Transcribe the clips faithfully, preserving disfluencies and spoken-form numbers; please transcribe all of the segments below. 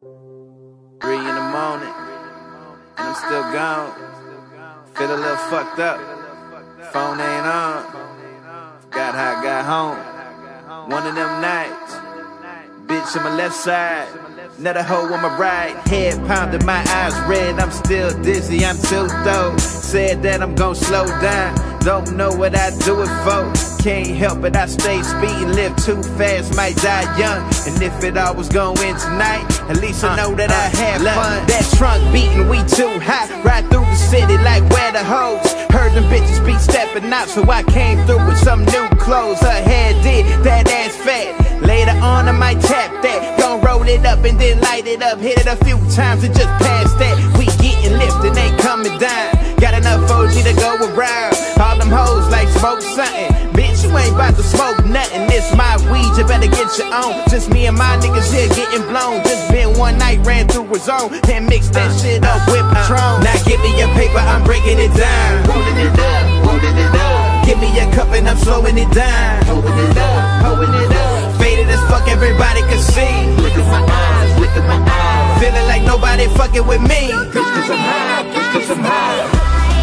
Three in the morning, and I'm still gone. Feel a little fucked up. Phone ain't on. Forgot how I got home. One of them nights. Bitch on my left side. Another hoe on my right. Head pounded, my eyes red. I'm still dizzy, I'm too though. Said that I'm gon' slow down. Don't know what I do it for. Can't help it, I stay speeding. Live too fast, might die young. And if it all was gon' end tonight, at least I know that I had fun. That trunk beating, we too hot. Ride through the city like where the hoes. Heard them bitches be stepping out, so I came through with some new clothes. Her hair did, that ass fat. Later on I might tap that. Gon' roll it up and then light it up. Hit it a few times and just past that. We getting lifted, ain't coming down. Got enough O G to go around. All them hoes like smoke something. Bitch, you ain't about to smoke nothing. This my weed, you better get your own. Just me and my niggas here getting blown. Just been one night, ran through a zone. And mixed that shit up with Patron. Now give me your paper, I'm breaking it down. Rolling it up, rolling it up. Give me your cup and I'm slowing it down. Holding it up, holding it up. Faded as fuck, everybody can see. Look at my eyes, look at my eyes. Feeling like nobody fucking with me. Cause I'm high, cause I'm high.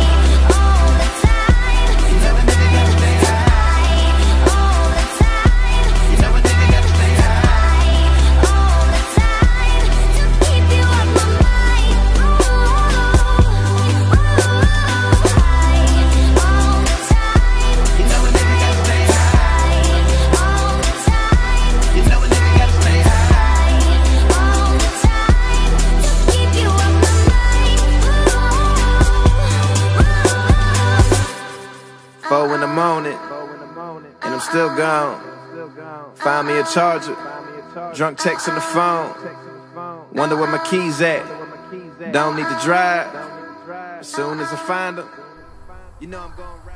Four in the morning, and I'm still gone. Find me a charger, drunk text on the phone. Wonder where my keys at. Don't need to drive. As soon as I find them, you know I'm going right.